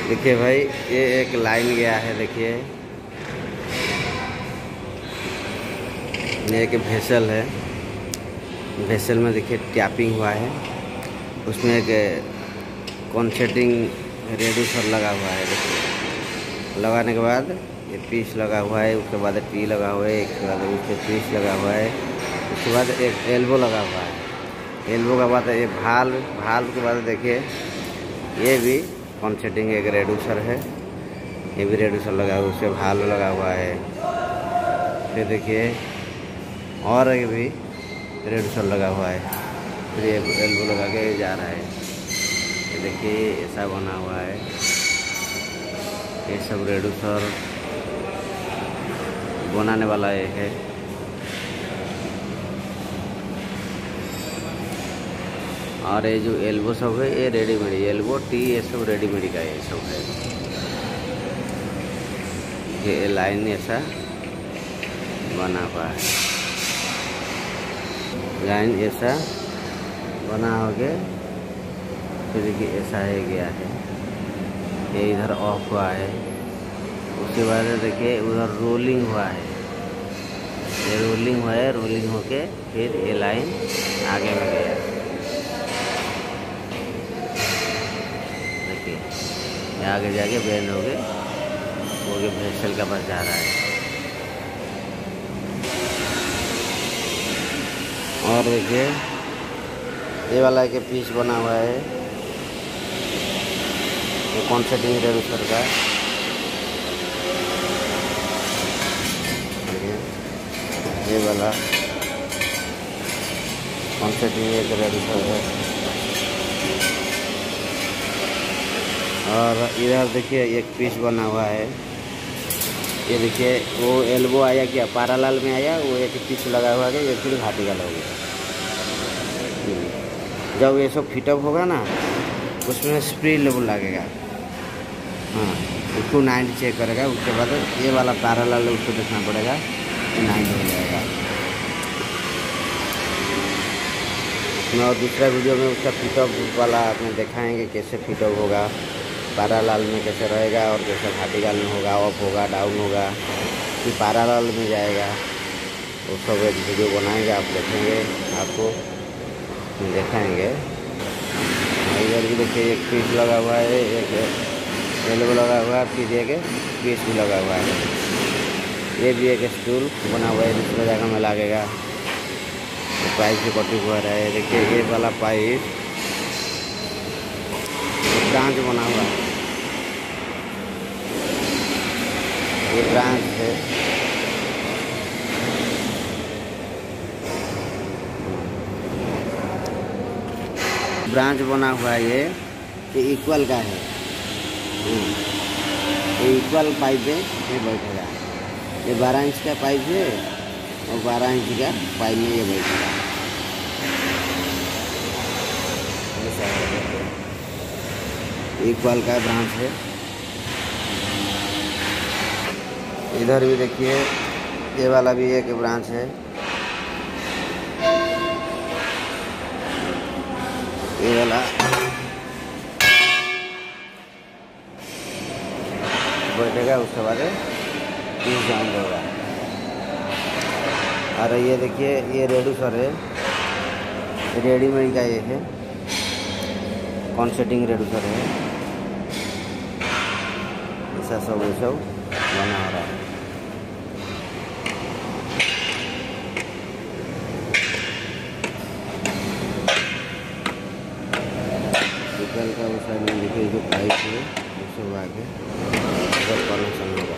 देखिए भाई, ये एक लाइन गया है। देखिए ये एक वेसल है। वेसल में देखिए टैपिंग हुआ है। उसमें एक कॉन्सेंट्रिंग रेड्यूसर लगा हुआ है। देखिए लगाने के बाद ये पीस लगा हुआ है, उसके बाद टी लगा हुआ है, उसके बाद उसके पीस लगा हुआ है, उसके बाद एक एल्बो लगा हुआ है। एल्बो के बाद ये भाल्व के बाद देखिए ये भी कॉन्सेंट्रिंग एक रेड्यूसर है। ये भी रेड्यूसर लगा हुआ है, उसके भाल्व लगा हुआ है। फिर देखिए और एक भी रेड्यूसर लगा हुआ है। फिर ये एल्बो लगा के जा रहा है। ये देखिए ऐसा बना हुआ है। ये सब रेड्यूसर बनाने वाला ये है। और ये जो एल्बो सब है ये रेडीमेड, एल्बो टी ये सब रेडीमेड का ये सब है। ये लाइन ऐसा बना हुआ है, लाइन ऐसा बना हो गया। फिर देखिए ऐसा है गया है। ये इधर ऑफ हुआ है। उसके बाद देखिए उधर रोलिंग हुआ है। ये रोलिंग हुआ है, रोलिंग होके फिर ये लाइन आगे में गया। देखिए ये आगे जाके बेंड हो गए, वो के वेसल का पास जा रहा है। और देखिए ये वाला के पीस बना हुआ है, ये कॉन्सेंट्रिंग रेड्यूसर का। ये वाला कॉन्सेंट्रिंग एक रेड्यूसर है। और इधर देखिए एक पीस बना हुआ है। ये देखिए वो एल्बो आया क्या पैरेलल में आया, वो एक पीस लगा हुआ है। ये फिर वर्टिकल हो गया। जब ये सब फिटअप होगा ना, उसमें स्प्रिंग लेवल लगेगा। हाँ, उसको 90 चेक करेगा। उसके बाद ये वाला पैरेलल उसको देखना पड़ेगा, 90 हो जाएगा। उसमें और दूसरा वीडियो में उसका फिटअप वाला आपने दिखाएंगे कैसे फिटअप होगा, पैरेलल में कैसे रहेगा और कैसे वर्टिकल में होगा, अप होगा, डाउन होगा, कि पैरेलल में जाएगा। वो सब एक वीडियो बनाएंगे, आप देखेंगे, आपको दिखाएंगे। इधर भी देखिए एक पीस लगा हुआ है, एक एल्बो लगा हुआ है, फिर एक पीस भी लगा हुआ है। ये भी एक स्टूल बना हुआ है, दूसरे जगह में लगेगा। पाइप से कटिंग हुआ है। देखिए ये वाला पाइप ब्रांच बना हुआ है, ये ब्रांच है। ब्रांच बना हुआ है, ये इक्वल का है। ये इक्वल पाइप है, ये बैठेगा। ये 12 इंच का पाइप है और 12 इंच का पाइप में ये बैठेगा। इक्वल का ब्रांच है। इधर भी देखिए ये वाला भी एक ब्रांच है। ये वाला बैठेगा, उसके बाद पीस जॉइंट होगा। और ये देखिए ये रेड्यूसर है, रेडीमेड का ये है, कॉन्सेंट्रिंग रेड्यूसर है। ऐसा सब ये सब बना हो रहा है। इक्वल का उस साइड में देखिए जो पाइप है उससे आगे सब कनेक्शन होगा।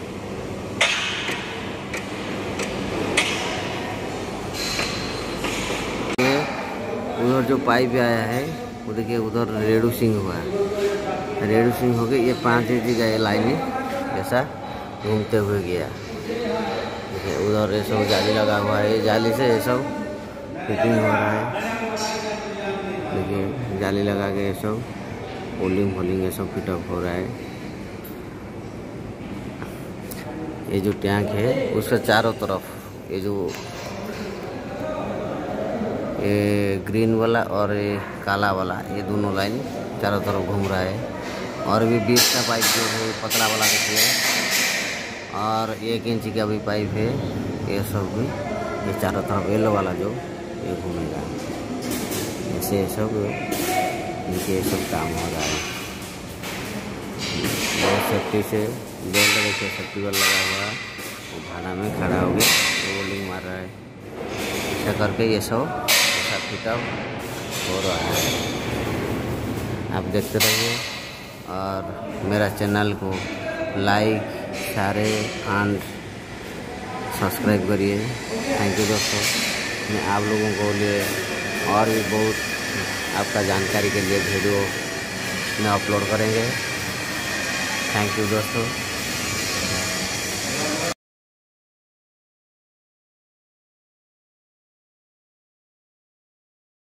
उधर जो पाइप आया है वो देखिए उधर रेड्यूसिंग हुआ है। रेड्यूसिंग हो गई, ये 5 इंच का ये लाइन ऐसा घूमते हुए गया। देखिए उधर ये सब जाली लगा हुआ है, जाली से ये सब फिटिंग हो रहा है। देखिए जाली लगा के ये सब होल्डिंग ये सब फिटअप हो रहा है। ये जो टैंक है उसके चारों तरफ ये जो ये ग्रीन वाला और ये काला वाला, ये दोनों लाइन चारों तरफ घूम रहा है। और भी 20 का पाइप जो है पतला वाला देखिए, और 1 इंच का भी पाइप है। ये सब भी ये चारों तरफ येलो वाला जो ये घूमेगा, ऐसे ये सब इनके सब काम हो रहा है। बहुत सेफ्टी से बेल्ट देखिए, सेफ्टी बेल्ट लगा हुआ है। वो भाड़ा में खड़ा हो गया, रोलिंग मार रहा है। ऐसा करके ये सब ऐसा फिटअप हो रहा है। आप देखते रहिए और मेरा चैनल को लाइक शेयर एंड सब्सक्राइब करिए। थैंक यू दोस्तों। मैं आप लोगों को लिए और भी बहुत आपका जानकारी के लिए वीडियो में अपलोड करेंगे। थैंक यू दोस्तों।